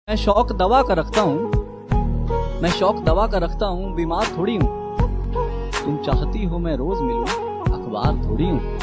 मैं शौक दवा का रखता हूँ, मैं शौक दवा का रखता हूँ, बीमार थोड़ी हूँ। तुम चाहती हो मैं रोज मिलूं, अखबार थोड़ी हूँ।